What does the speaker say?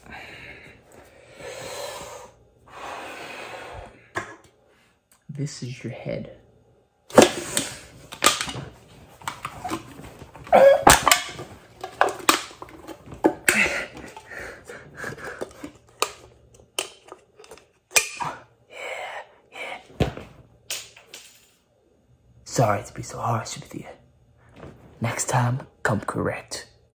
This is your head. Sorry to be so harsh with you. Next time, come correct.